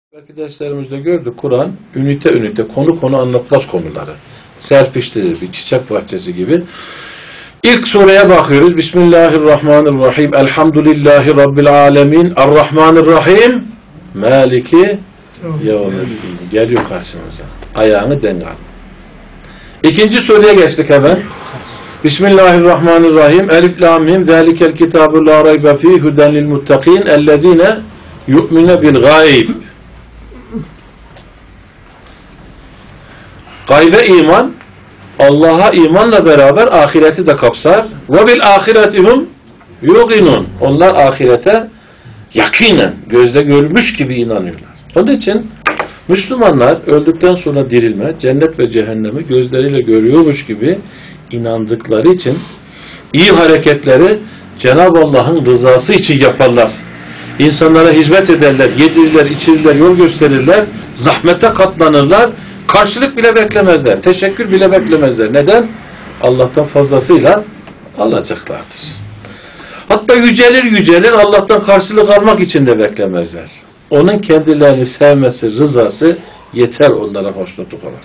Belki derslerimizde gördük, Kur'an ünite ünite, konu konu anlatmaz konuları. Serpiştirir, bir çiçek bahçesi gibi. İlk sureye bakıyoruz. Bismillahirrahmanirrahim. Elhamdülillahi Rabbil alemin. Errahmanirrahim. Maliki yevmiddin. Geliyor karşımıza. Ayağını denk al. İkinci sureye geçtik hemen. Bismillahirrahmanirrahim. Elif lam mim. Zalikel kitabu la raybe fî huden lil muttaqîn ellezîne yu'mine bil gayb. Gaybe iman, Allah'a imanla beraber ahireti de kapsar. Ve bil ahiretihum yuqinun. Onlar ahirete yakinen, gözle görmüş gibi inanıyorlar. Onun için Müslümanlar öldükten sonra dirilme, cennet ve cehennemi gözleriyle görüyormuş gibi inandıkları için iyi hareketleri Cenab-ı Allah'ın rızası için yaparlar. İnsanlara hizmet ederler, yedirirler, içirirler, yol gösterirler, zahmete katlanırlar. Karşılık bile beklemezler. Teşekkür bile beklemezler. Neden? Allah'tan fazlasıyla alacaklardır. Hatta yücelir Allah'tan karşılık almak için de beklemezler. Onun kendilerini sevmesi, rızası yeter onlara hoşnutluk olarak.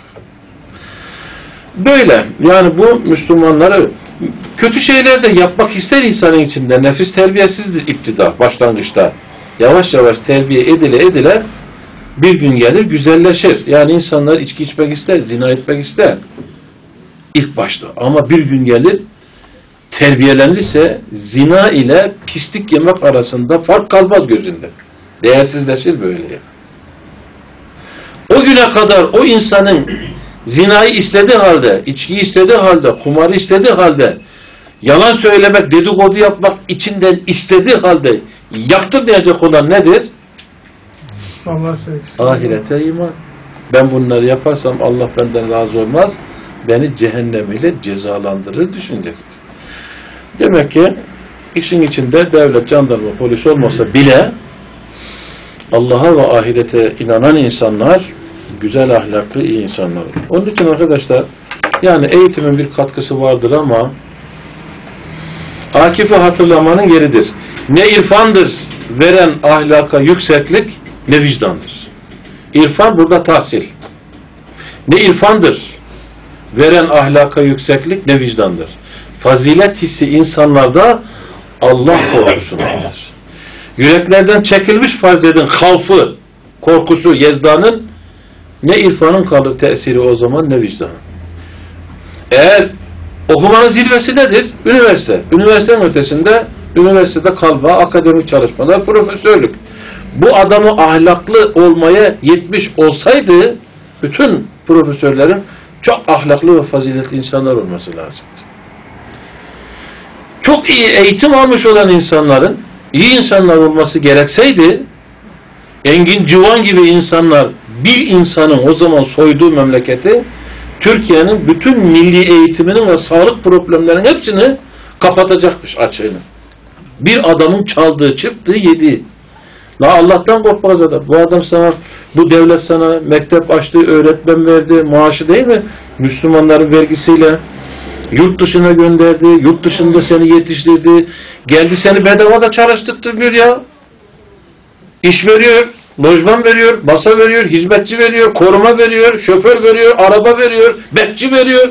Böyle. Yani bu Müslümanları kötü şeyler de yapmak ister insanın içinde. Nefis terbiyesizdir iptida, başlangıçta. Yavaş yavaş terbiye edile bir gün gelir güzelleşir. Yani insanlar içki içmek ister, zina etmek ister. İlk başta. Ama bir gün gelir terbiyelenirse zina ile pislik yemek arasında fark kalmaz gözünde. Değersizleşir böyle. O güne kadar o insanın zinayı istediği halde, içkiyi istediği halde, kumarı istediği halde, yalan söylemek, dedikodu yapmak içinden istediği halde yaptırmayacak olan nedir? Ahirete iman. Ben bunları yaparsam Allah benden razı olmaz. Beni cehennemiyle cezalandırır düşüncesidir. Demek ki işin içinde devlet, jandarma, polis olmasa bile Allah'a ve ahirete inanan insanlar güzel ahlaklı, iyi insanlar olur. Onun için arkadaşlar yani eğitimin bir katkısı vardır ama Akif'i hatırlamanın yeridir. Ne irfandır veren ahlaka yükseklik, ne vicdandır. İrfan burada tahsil. Ne irfandır veren ahlaka yükseklik, ne vicdandır. Fazilet hissi insanlarda Allah korkusundadır. Yüreklerden çekilmiş farz edin havfı, korkusu, yezdanın ne irfanın kalır tesiri o zaman ne vicdanın. Eğer okumanın zirvesi nedir? Üniversite. Üniversitenin ötesinde üniversitede kalma, akademik çalışmalar, profesörlük. Bu adamı ahlaklı olmaya yetmiş olsaydı bütün profesörlerin çok ahlaklı ve faziletli insanlar olması lazım. Çok iyi eğitim almış olan insanların iyi insanlar olması gerekseydi Engin Civan gibi insanlar bir insanın o zaman soyduğu memleketi Türkiye'nin bütün milli eğitiminin ve sağlık problemlerinin hepsini kapatacakmış açığını. Bir adamın çaldığı, çıktığı, yediği. La Allah'tan korkmaz adam. Bu adam sana, bu devlet sana mektep açtı, öğretmen verdi, maaşı değil mi? Müslümanların vergisiyle yurt dışına gönderdi, yurt dışında seni yetiştirdi, geldi seni bedava da çalıştırtmıyor ya. İş veriyor, lojman veriyor, masa veriyor, hizmetçi veriyor, koruma veriyor, şoför veriyor, araba veriyor, bekçi veriyor.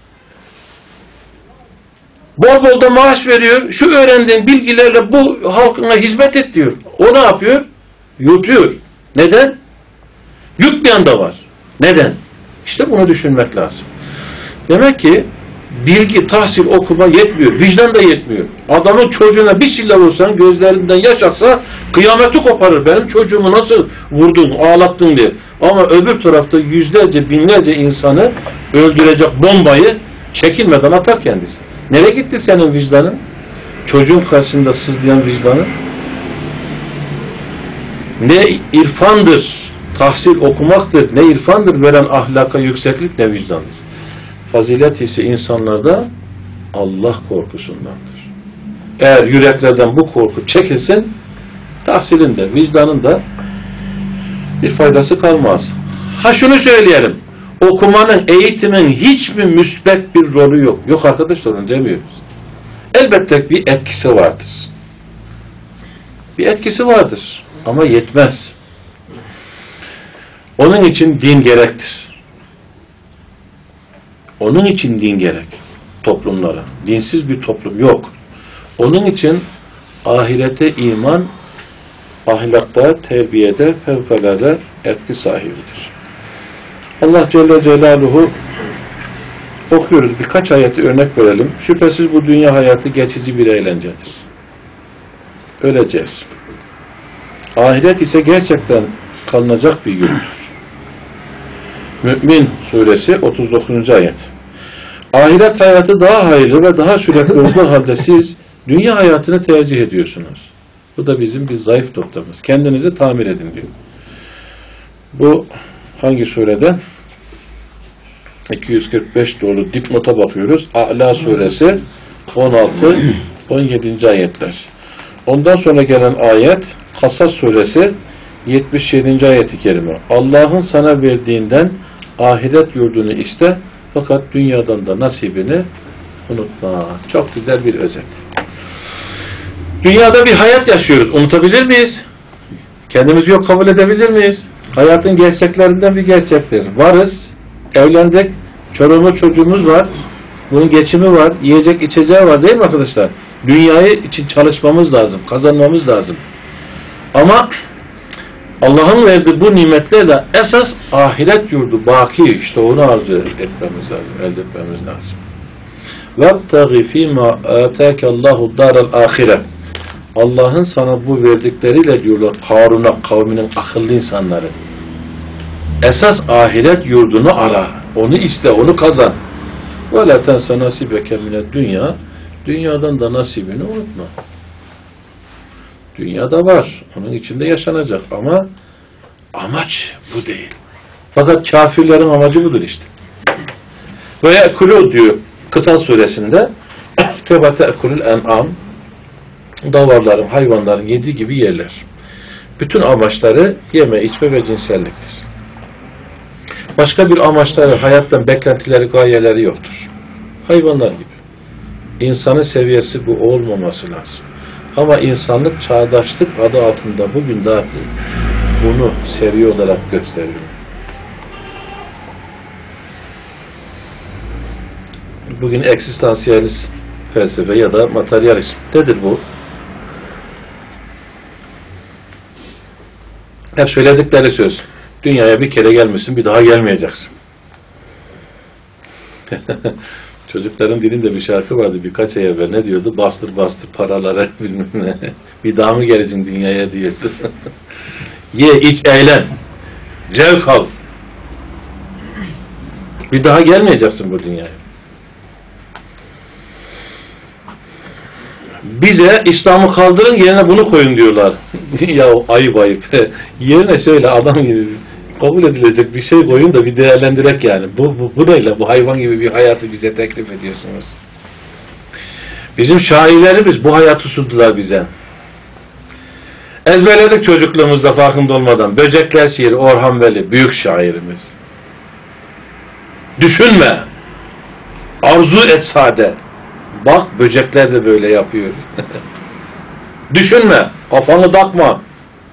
Bol bol da maaş veriyor. Şu öğrendiğin bilgilerle bu halkına hizmet et diyor. O ne yapıyor? Yutuyor. Neden? Yutmayan da var. Neden? İşte bunu düşünmek lazım. Demek ki bilgi, tahsil, okuma yetmiyor. Vicdan da yetmiyor. Adamın çocuğuna bir silah vursan, gözlerinden yaş aksa kıyameti koparır. Benim çocuğumu nasıl vurdun, ağlattın diye. Ama öbür tarafta yüzlerce, binlerce insanı öldürecek bombayı çekinmeden atar kendisi. Nereye gitti senin vicdanın? Çocuğun karşısında sızlayan vicdanın? Ne irfandır, tahsil okumaktır, ne irfandır veren ahlaka yükseklik, ne vicdandır. Fazilet hissi insanlarda Allah korkusundandır. Eğer yüreklerden bu korku çekilsin, tahsilin de, vicdanın da bir faydası kalmaz. Ha şunu söyleyelim, okumanın, eğitimin hiçbir müsbet bir rolü yok. Yok arkadaşlar, onu demiyoruz. Elbette bir etkisi vardır. Bir etkisi vardır ama yetmez. Onun için din gerektir. Onun için din gerek toplumlara. Dinsiz bir toplum yok. Onun için ahirete iman, ahlakta, terbiyede fevkalade etki sahibidir. Allah Celle Celaluhu okuyoruz. Birkaç ayeti örnek verelim. Şüphesiz bu dünya hayatı geçici bir eğlencedir. Öleceğiz. Ahiret ise gerçekten kalınacak bir gündür. Mü'min suresi 39. ayet. Ahiret hayatı daha hayırlı ve daha sürekli olduğu halde siz dünya hayatını tercih ediyorsunuz. Bu da bizim bir zayıf noktamız. Kendinizi tamir edin diyor. Bu hangi surede? 245 doğru dipnota bakıyoruz. A'la suresi 16-17. ayetler. Ondan sonra gelen ayet Kasas suresi 77. ayet-i kerime. Allah'ın sana verdiğinden ahiret yurdunu iste fakat dünyadan da nasibini unutma. Çok güzel bir özet. Dünyada bir hayat yaşıyoruz. Unutabilir miyiz? Kendimizi yok kabul edebilir miyiz? Hayatın gerçeklerinden bir gerçektir. Varız, evlendik, çoluğumuz çocuğumuz var, bunun geçimi var, yiyecek içeceği var değil mi arkadaşlar? Dünyayı için çalışmamız lazım, kazanmamız lazım. Ama Allah'ın verdiği bu nimetlerle esas ahiret yurdu baki, işte onu arzu etmemiz lazım, elde etmemiz lazım. وَابْتَغِ فِي مَا آتَاكَ اللّٰهُ دَارَ الْآخِرَةِ Allah'ın sana bu verdikleriyle diyorlar Karun'a, kavminin akıllı insanları. Esas ahiret yurdunu ara, onu iste, onu kazan. وَلَا تَنْسَ نَصِبَكَ مِنَ الدُّنْيَا Dünyadan da nasibini unutma. Dünyada var, onun içinde yaşanacak ama amaç bu değil. Fakat kafirlerin amacı budur işte. Ve ye'kulû diyor Kıtal suresinde kema te'kulul en'am davarların, hayvanların yediği gibi yerler. Bütün amaçları yeme, içme ve cinselliktir. Başka bir amaçları, hayattan beklentileri, gayeleri yoktur. Hayvanlar gibi. İnsanın seviyesi bu olmaması lazım. Ama insanlık çağdaşlık adı altında bugün daha bunu seviye olarak gösteriyor. Bugün eksistansiyalist felsefe ya da materyalist nedir bu? Hep söyledikleri söz. Dünyaya bir kere gelmişsin, bir daha gelmeyeceksin. Çocukların dilinde bir şarkı vardı birkaç ay evvel. Ne diyordu? Bastır bastır paralara bilmem ne. Bir daha mı geleceksin dünyaya diyordu. Ye, iç, eğlen. Zevk al. Bir daha gelmeyeceksin bu dünyaya. Bize İslam'ı kaldırın yerine bunu koyun diyorlar. Ya ayıp ayıp. Yerine şöyle adam gibi kabul edilecek bir şey koyun da bir değerlendirek yani. Bu neyle? Bu hayvan gibi bir hayatı bize teklif ediyorsunuz. Bizim şairlerimiz bu hayatı sundular bize. Ezberledik çocukluğumuzda farkında olmadan. Böcekler şiiri Orhan Veli, büyük şairimiz. Düşünme. Arzu et sade. Bak böcekler de böyle yapıyor. Düşünme. Kafanı takma.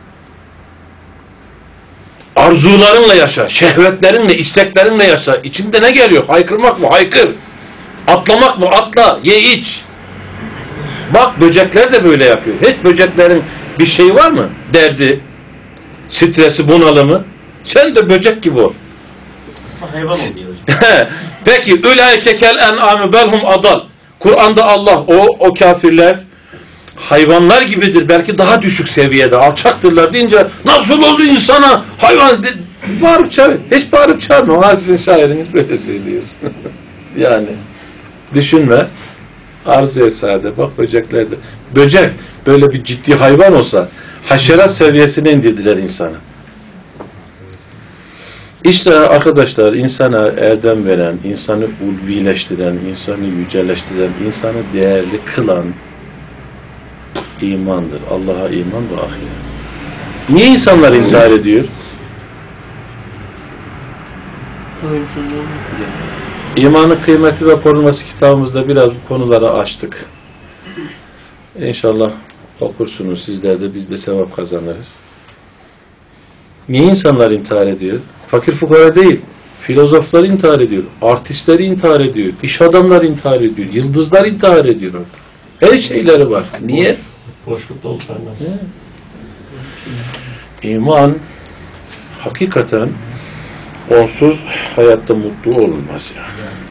Arzularınla yaşa. Şehvetlerinle, isteklerinle yaşa. İçinde ne geliyor? Haykırmak mı? Haykır. Atlamak mı? Atla. Ye iç. Bak böcekler de böyle yapıyor. Hiç böceklerin bir şeyi var mı? Derdi, stresi, bunalımı. Sen de böcek gibi ol. Hayvan oluyor. Peki ulaike kel en'amü belhum adal. Kur'an'da Allah o kafirler hayvanlar gibidir. Belki daha düşük seviyede alçaktırlar deyince nasıl oldu insana hayvan bağırıp çağır. Hiç bağırıp çağırma. Ama sizin şairiniz böyle söylüyor. Yani düşünme. Arzu et sade. Bak böceklerde. Böcek böyle bir ciddi hayvan olsa haşerat seviyesine indirdiler insanı. İşte arkadaşlar insana erdem veren, insanı ulvileştiren, insanı yüceleştiren, insanı değerli kılan imandır. Allah'a iman ve ahiret. Niye insanlar intihar ediyor? İmanın kıymeti ve korunması kitabımızda biraz bu konuları açtık. İnşallah okursunuz sizler de, biz de sevap kazanırız. Niye insanlar intihar ediyor? Fakir fukara değil. Filozoflar intihar ediyor. Artistler intihar ediyor. İş adamları intihar ediyor. Yıldızlar intihar ediyor orada. Her şeyleri var. Niye? Boşluk dolu senden. İman hakikaten onsuz hayatta mutlu olunmaz yani.